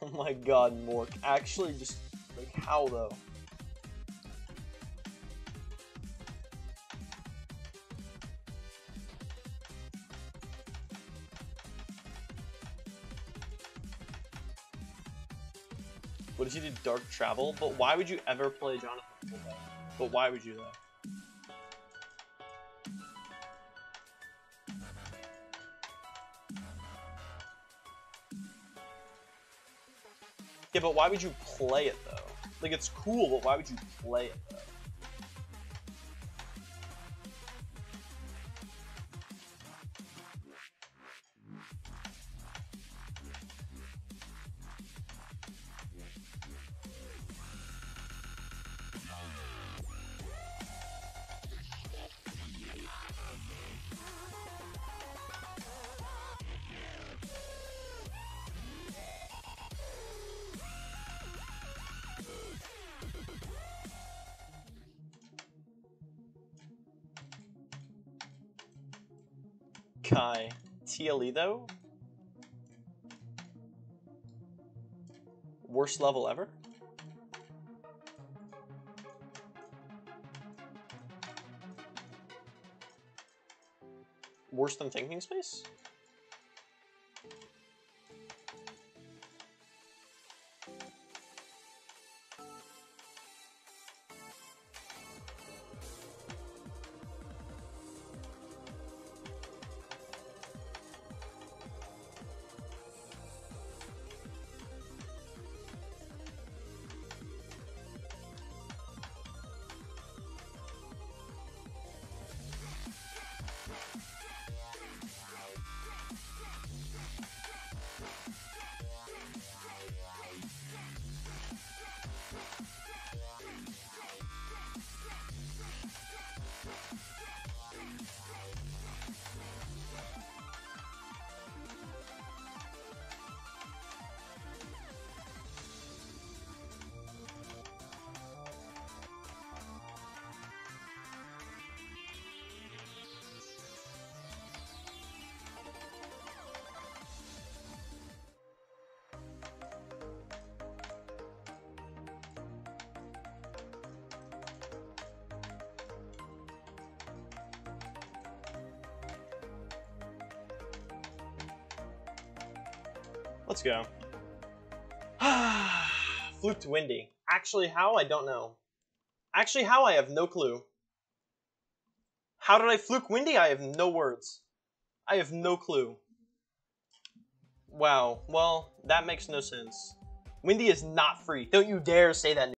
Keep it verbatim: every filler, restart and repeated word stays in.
Oh my god, Mork. Actually, just, like, how though? What does he do? Dark Travel? But why would you ever play Jonathan? But why would you though? Yeah, but why would you play it though? Like, it's cool, but why would you play it though? Kai. T L E though? Worst level ever? Worse than Thinking Space? Let's go. Fluked Windy. Actually, how? I don't know. Actually, how? I have no clue. How did I fluke Windy? I have no words. I have no clue. Wow. Well, that makes no sense. Windy is not free. Don't you dare say that.